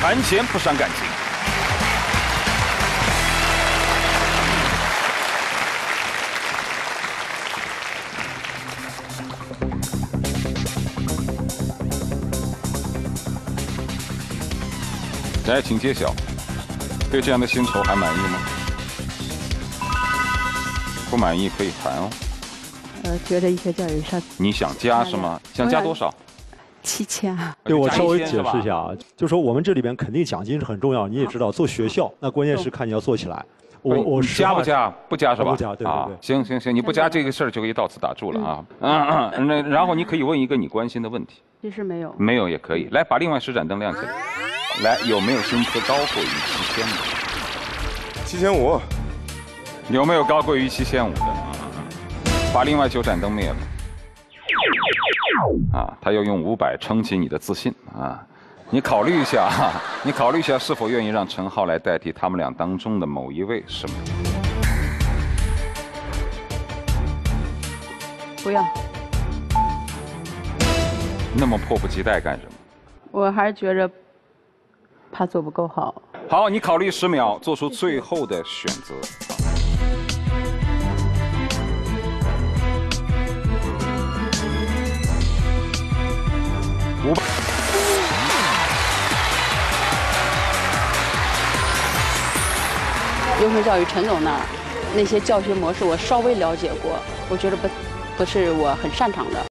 谈钱不伤感情。来，请揭晓。对这样的薪酬还满意吗？不满意可以谈哦。 觉得医学教育上， 你想加是吗？想加多少 ？7000啊。 对，我稍微解释一下啊，就说我们这里边肯定奖金是很重要，你也知道，做学校那关键是看你要做起来。我加不加？不加是吧？ 不加，对对对。 行行行，你不加这个事儿就可以到此打住了啊。那然后你可以问一个你关心的问题。 其实没有。 没有也可以。来，把另外10盏灯亮起来。来，有没有薪资高过于 7500？7500。 有没有高过于7500的？把另外9盏灯灭了。他要用500撑起你的自信啊！你考虑一下你考虑一下是否愿意让陈浩来代替他们俩当中的某一位，是吗？ 不要。 那么迫不及待干什么？ 我还是觉着怕做不够好。 好，你考虑10秒，做出最后的选择。500。 优惠教育陈总那儿那些教学模式我稍微了解过，我觉得不是我很擅长的。